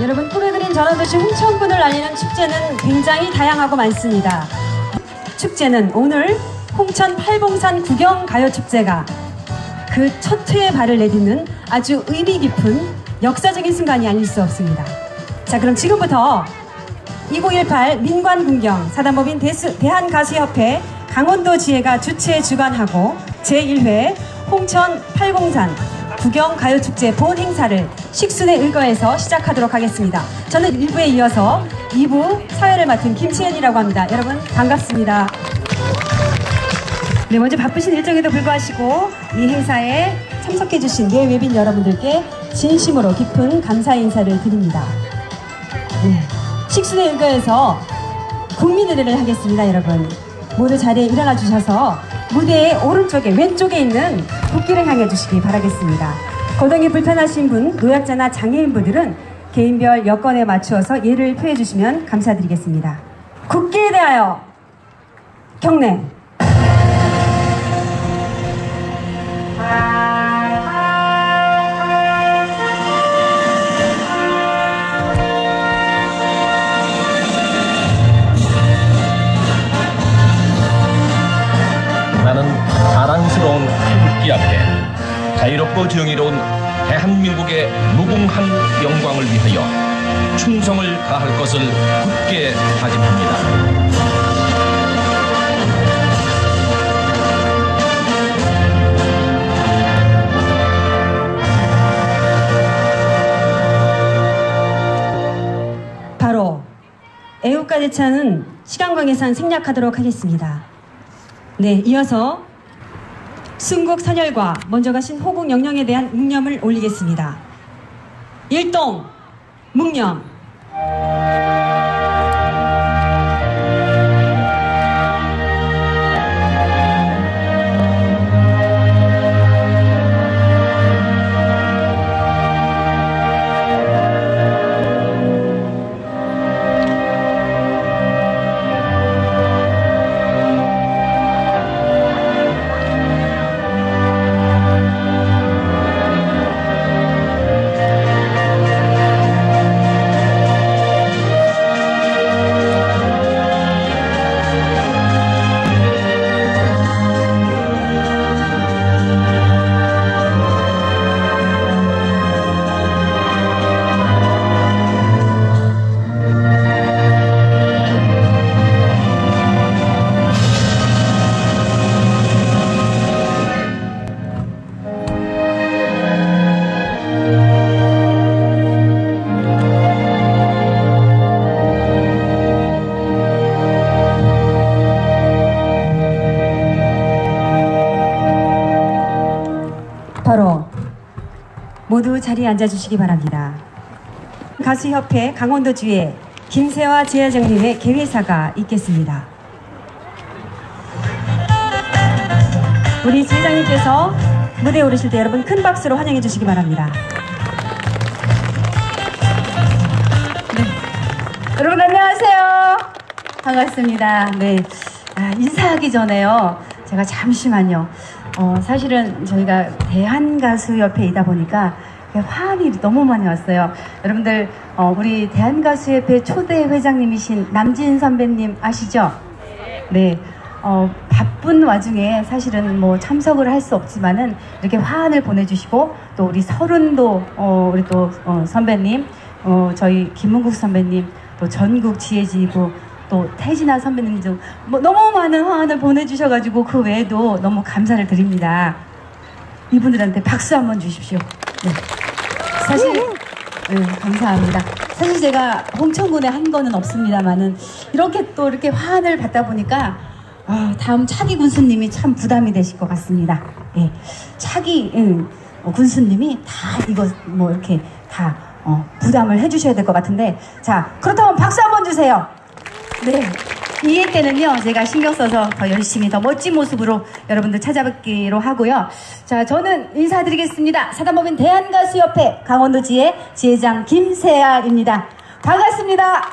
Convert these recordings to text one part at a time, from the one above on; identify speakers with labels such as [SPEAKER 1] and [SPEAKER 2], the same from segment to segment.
[SPEAKER 1] 여러분, 꿈에 그린 전원도시 홍천군을 알리는 축제는 굉장히 다양하고 많습니다. 축제는 오늘 홍천 팔봉산 구경가요축제가 그 첫 회에 발을 내딛는 아주 의미 깊은 역사적인 순간이 아닐 수 없습니다. 자, 그럼 지금부터 2018 민관군경 사단법인 대한가수협회 강원도지회가 주최 주관하고 제1회 홍천 팔봉산 구경가요축제 본 행사를 식순에 의거해서 시작하도록 하겠습니다. 저는 1부에 이어서 2부 사회를 맡은 김치현이라고 합니다. 여러분 반갑습니다. 네, 먼저 바쁘신 일정에도 불구하시고 이 행사에 참석해주신 예외빈 여러분들께 진심으로 깊은 감사 인사를 드립니다. 네, 식순에 의거해서 국민의례를 하겠습니다. 여러분 모두 자리에 일어나 주셔서 무대의 오른쪽에 왼쪽에 있는 국기를 향해 주시기 바라겠습니다. 거동이 불편하신 분, 노약자나 장애인분들은 개인별 여건에 맞추어서 예를 표해 주시면 감사드리겠습니다. 국기에 대하여 경례.
[SPEAKER 2] 나는 자랑스러운 태극기 앞에 자유롭고 정의로운 대한민국의 무궁한 영광을 위하여 충성을 다할 것을 굳게 다짐합니다.
[SPEAKER 1] 바로 애국가에 차는 시간관계상 생략하도록 하겠습니다. 네, 이어서 순국 선열과 먼저 가신 호국 영령에 대한 묵념을 올리겠습니다. 일동 묵념. 바로 모두 자리에 앉아주시기 바랍니다. 가수협회 강원도지회 김세화 지회장님의 개회사가 있겠습니다. 우리 지회장님께서 무대에 오르실 때 여러분 큰 박수로 환영해 주시기 바랍니다. 네. 여러분 안녕하세요. 반갑습니다. 네. 인사하기 전에요. 제가 잠시만요. 사실은 저희가 대한가수협회이다 보니까 화환이 너무 많이 왔어요. 여러분들 우리 대한가수협회 초대 회장님이신 남진 선배님 아시죠? 네. 바쁜 와중에 사실은 뭐 참석을 할 수 없지만은 이렇게 화환을 보내주시고 또 우리 서른도 우리 또 선배님, 저희 김문국 선배님, 또 전국 지혜지부 또 태진아 선배님 등 뭐 너무 많은 화환을 보내주셔가지고 그 외에도 너무 감사를 드립니다. 이분들한테 박수 한번 주십시오. 네. 사실 네, 감사합니다. 사실 제가 홍천군에 한 거는 없습니다만은 이렇게 또 이렇게 화환을 받다 보니까 다음 차기 군수님이 참 부담이 되실 것 같습니다. 예, 차기 군수님이 다 이거 뭐 이렇게 다 부담을 해주셔야 될 것 같은데, 자 그렇다면 박수 한번 주세요. 네, 이 회 때는요 제가 신경 써서 더 열심히 더 멋진 모습으로 여러분들 찾아뵙기로 하고요. 자, 저는 인사드리겠습니다. 사단법인 대한가수협회 강원도지회 지회장 김세아입니다. 반갑습니다.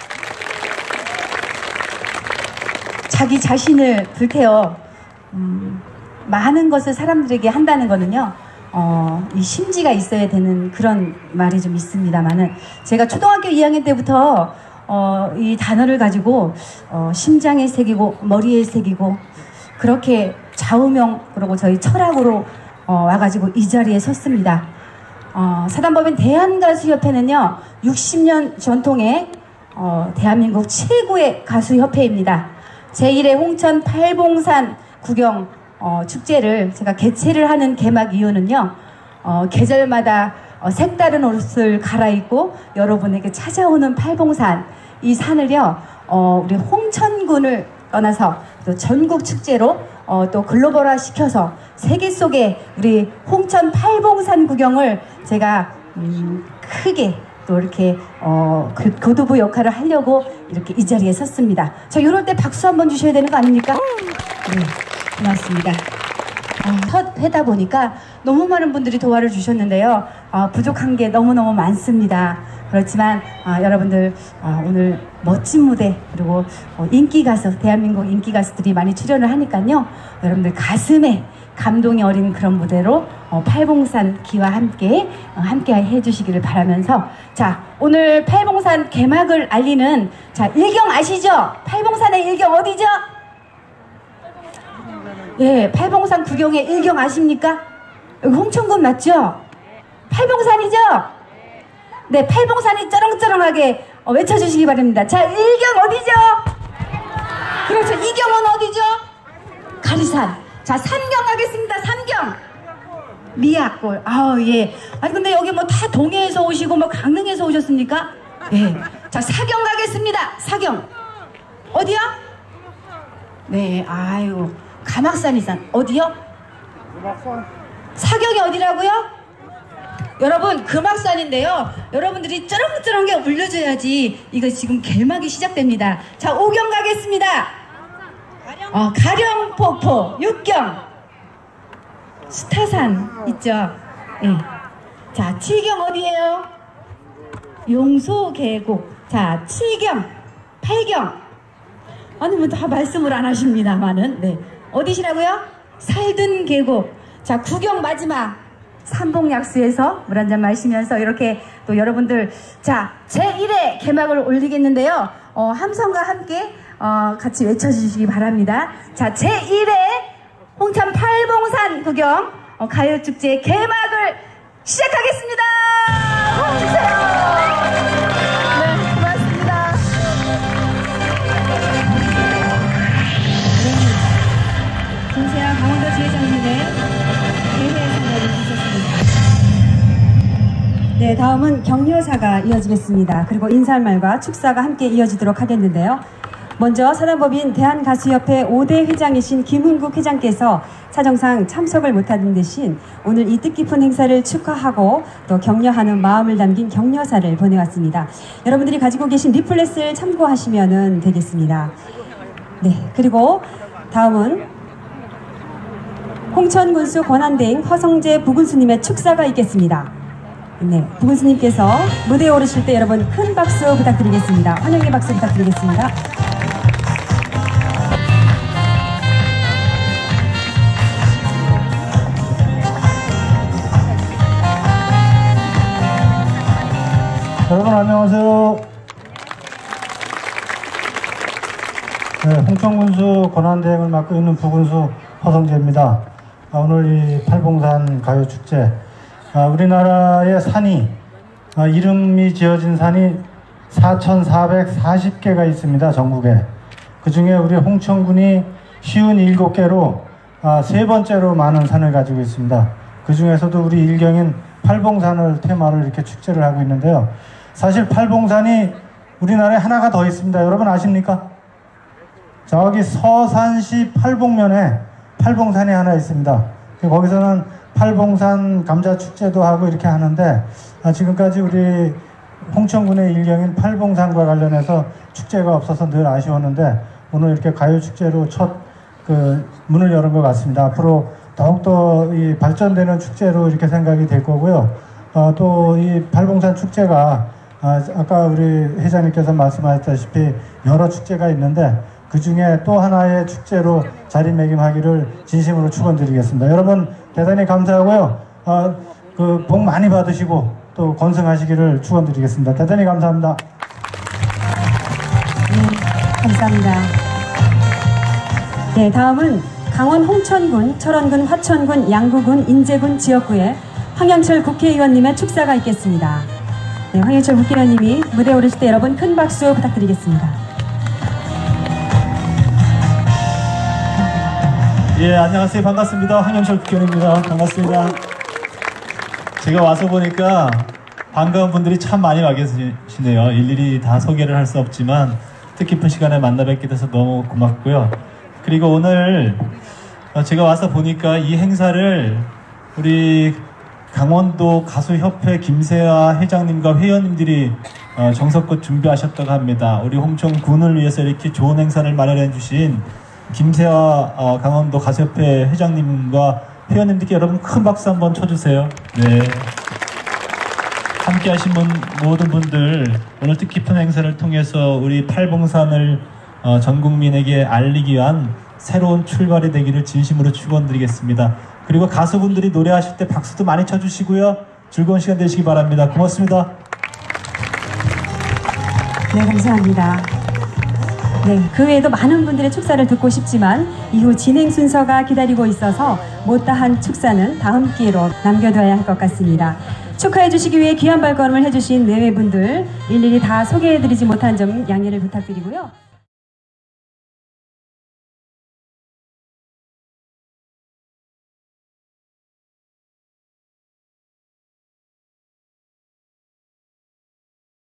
[SPEAKER 1] 자기 자신을 불태워 많은 것을 사람들에게 한다는 거는요 이 심지가 있어야 되는 그런 말이 좀 있습니다만은 제가 초등학교 2학년 때부터 이 단어를 가지고 심장에 새기고 머리에 새기고 그렇게 좌우명 그리고 저희 철학으로 와가지고 이 자리에 섰습니다. 사단법인 대한가수협회는요 60년 전통의 대한민국 최고의 가수협회입니다. 제1회 홍천 팔봉산 구경 축제를 제가 개최를 하는 개막 이유는요 계절마다 색다른 옷을 갈아입고 여러분에게 찾아오는 팔봉산 이 산을요 우리 홍천군을 떠나서 또 전국 축제로 또 글로벌화 시켜서 세계 속에 우리 홍천 팔봉산 구경을 제가 크게 또 이렇게 그 교두보 역할을 하려고 이렇게 이 자리에 섰습니다. 저 이럴 때 박수 한번 주셔야 되는 거 아닙니까? 네, 고맙습니다. 첫 회다 보니까 너무 많은 분들이 도와를 주셨는데요. 부족한 게 너무너무 많습니다. 그렇지만 여러분들 오늘 멋진 무대 그리고 인기 가수 대한민국 인기 가수들이 많이 출연을 하니까요. 여러분들 가슴에 감동이 어린 그런 무대로 팔봉산 기와 함께 해주시기를 바라면서 자 오늘 팔봉산 개막을 알리는 자 일경 아시죠? 팔봉산의 일경 어디죠? 예, 팔봉산 구경의 일경 아십니까? 여기 홍천군 맞죠? 팔봉산이죠? 네, 팔봉산이 쩌렁쩌렁하게 외쳐주시기 바랍니다. 자, 일경 어디죠? 그렇죠. 이경은 어디죠? 가리산. 자, 삼경 가겠습니다. 삼경. 미약골. 예. 아니, 근데 여기 뭐 다 동해에서 오시고 뭐 강릉에서 오셨습니까? 예. 자, 사경 가겠습니다. 사경. 어디요? 네, 아유. 가막산이산. 어디요? 금악산. 사경이 어디라고요? 여러분 금악산인데요. 여러분들이 쩌렁쩌렁하게 올려줘야지 이거 지금 개막이 시작됩니다. 자, 5경 가겠습니다. 가령폭포. 6경 수타산 있죠. 네. 자, 7경 어디예요? 용소계곡. 자, 7경 8경 아니 뭐 다 말씀을 안 하십니다만은 네. 어디시라고요? 살든계곡. 자, 9경 마지막 삼봉약수에서 물 한잔 마시면서 이렇게 또 여러분들 자 제1회 개막을 올리겠는데요. 함성과 함께 같이 외쳐주시기 바랍니다. 자, 제1회 홍천 팔봉산 구경 가요축제 개막을 시작하겠습니다. 호흡주세요. 네, 고맙습니다. 김세아 강원도지회장님의 대회 참여를 주셨습니다. 네, 다음은 격려사가 이어지겠습니다. 그리고 인사말과 축사가 함께 이어지도록 하겠는데요. 먼저 사단법인 대한가수협회 5대 회장이신 김은국 회장께서 사정상 참석을 못하는 대신 오늘 이 뜻깊은 행사를 축하하고 또 격려하는 마음을 담긴 격려사를 보내왔습니다. 여러분들이 가지고 계신 리플렛을 참고하시면 되겠습니다. 네, 그리고 다음은 홍천군수 권한대행 허성재 부군수님의 축사가 있겠습니다. 네, 부군수님께서 무대에 오르실 때 여러분 큰 박수 부탁드리겠습니다. 환영의 박수 부탁드리겠습니다.
[SPEAKER 3] 여러분 안녕하세요. 네, 홍천군수 권한대행을 맡고 있는 부군수 허성재입니다. 오늘 이 팔봉산 가요축제 우리나라의 산이 이름이 지어진 산이 4,440개가 있습니다. 전국에. 그 중에 우리 홍천군이 57개로 세 번째로 많은 산을 가지고 있습니다. 그 중에서도 우리 일경인 팔봉산을 테마로 이렇게 축제를 하고 있는데요. 사실 팔봉산이 우리나라에 하나가 더 있습니다. 여러분 아십니까? 저기 서산시 팔봉면에 팔봉산이 하나 있습니다. 거기서는 팔봉산 감자축제도 하고 이렇게 하는데 지금까지 우리 홍천군의 일경인 팔봉산과 관련해서 축제가 없어서 늘 아쉬웠는데 오늘 이렇게 가요축제로 첫 문을 여는 것 같습니다. 앞으로 더욱더 이 발전되는 축제로 이렇게 생각이 될 거고요. 또 이 팔봉산 축제가 아까 우리 회장님께서 말씀하셨다시피 여러 축제가 있는데 그 중에 또 하나의 축제로 자리매김하기를 진심으로 축원드리겠습니다. 여러분 대단히 감사하고요. 복 많이 받으시고 또 건승하시기를 축원드리겠습니다. 대단히 감사합니다.
[SPEAKER 1] 네, 감사합니다. 네, 다음은 강원 홍천군, 철원군, 화천군, 양구군, 인제군 지역구에 황영철 국회의원님의 축사가 있겠습니다. 네, 황영철 국회의원님이 무대에 오르실 때 여러분 큰 박수 부탁드리겠습니다.
[SPEAKER 4] 예, 안녕하세요. 반갑습니다. 황영철 국회의원입니다. 반갑습니다. 제가 와서 보니까 반가운 분들이 참 많이 와 계시네요. 일일이 다 소개를 할 수 없지만 뜻깊은 시간에 만나 뵙게 돼서 너무 고맙고요. 그리고 오늘 제가 와서 보니까 이 행사를 우리 강원도 가수협회 김세아 회장님과 회원님들이 정성껏 준비하셨다고 합니다. 우리 홍천군을 위해서 이렇게 좋은 행사를 마련해 주신 김세아 강원도 가수협회 회장님과 회원님들께 여러분 큰 박수 한번 쳐주세요. 네. 함께 하신 모든 분들 오늘 뜻깊은 행사를 통해서 우리 팔봉산을 전 국민에게 알리기 위한 새로운 출발이 되기를 진심으로 축원드리겠습니다. 그리고 가수분들이 노래하실 때 박수도 많이 쳐주시고요. 즐거운 시간 되시기 바랍니다. 고맙습니다.
[SPEAKER 1] 네, 감사합니다. 네, 그 외에도 많은 분들의 축사를 듣고 싶지만 이후 진행 순서가 기다리고 있어서 못다한 축사는 다음 기회로 남겨둬야 할 것 같습니다. 축하해 주시기 위해 귀한 발걸음을 해주신 내외분들 일일이 다 소개해드리지 못한 점 양해를 부탁드리고요.